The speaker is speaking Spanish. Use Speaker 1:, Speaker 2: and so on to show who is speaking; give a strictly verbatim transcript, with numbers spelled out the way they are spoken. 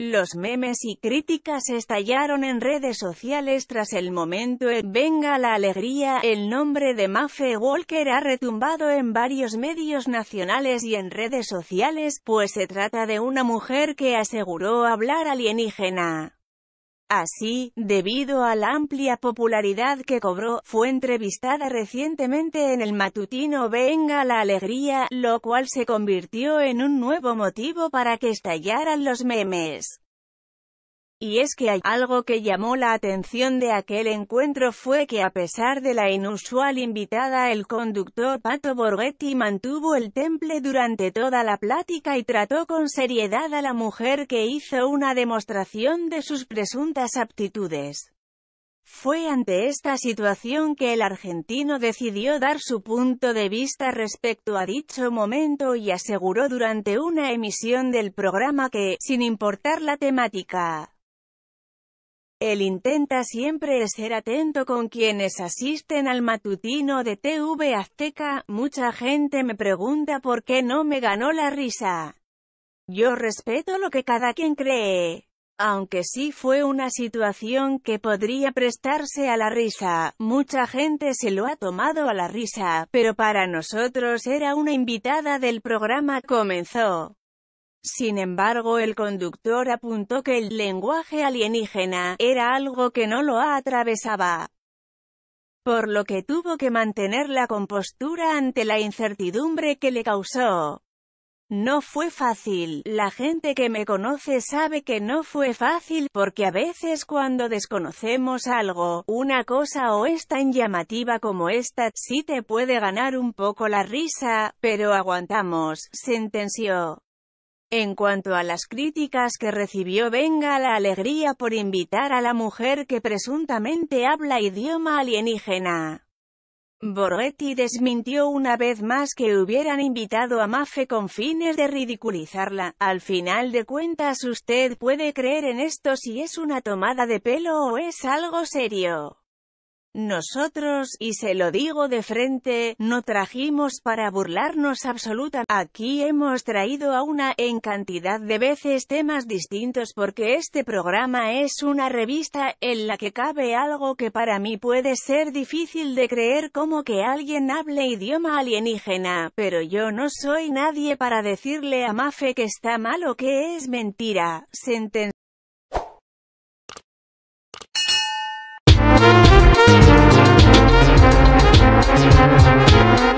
Speaker 1: Los memes y críticas estallaron en redes sociales tras el momento en Venga la Alegría. El nombre de Maffe Walker ha retumbado en varios medios nacionales y en redes sociales, pues se trata de una mujer que aseguró hablar alienígena. Así, debido a la amplia popularidad que cobró, fue entrevistada recientemente en el matutino Venga la Alegría, lo cual se convirtió en un nuevo motivo para que estallaran los memes. Y es que hay algo que llamó la atención de aquel encuentro fue que a pesar de la inusual invitada, el conductor Pato Borghetti mantuvo el temple durante toda la plática y trató con seriedad a la mujer que hizo una demostración de sus presuntas aptitudes. Fue ante esta situación que el argentino decidió dar su punto de vista respecto a dicho momento y aseguró durante una emisión del programa que, sin importar la temática, él intenta siempre ser atento con quienes asisten al matutino de T V Azteca. Mucha gente me pregunta por qué no me ganó la risa. Yo respeto lo que cada quien cree. Aunque sí fue una situación que podría prestarse a la risa, mucha gente se lo ha tomado a la risa, pero para nosotros era una invitada del programa, comenzó. Sin embargo, el conductor apuntó que el lenguaje alienígena era algo que no lo atravesaba, por lo que tuvo que mantener la compostura ante la incertidumbre que le causó. No fue fácil. La gente que me conoce sabe que no fue fácil, porque a veces cuando desconocemos algo, una cosa o es tan llamativa como esta, sí te puede ganar un poco la risa, pero aguantamos, sentenció. En cuanto a las críticas que recibió Venga la Alegría por invitar a la mujer que presuntamente habla idioma alienígena, Borghetti desmintió una vez más que hubieran invitado a Maffe con fines de ridiculizarla. Al final de cuentas, usted puede creer en esto si es una tomada de pelo o es algo serio. Nosotros, y se lo digo de frente, no trajimos para burlarnos absolutamente. Aquí hemos traído a una, en cantidad de veces, temas distintos porque este programa es una revista, en la que cabe algo que para mí puede ser difícil de creer, como que alguien hable idioma alienígena, pero yo no soy nadie para decirle a Maffe que está mal o que es mentira, sentenció.
Speaker 2: We'll be right back.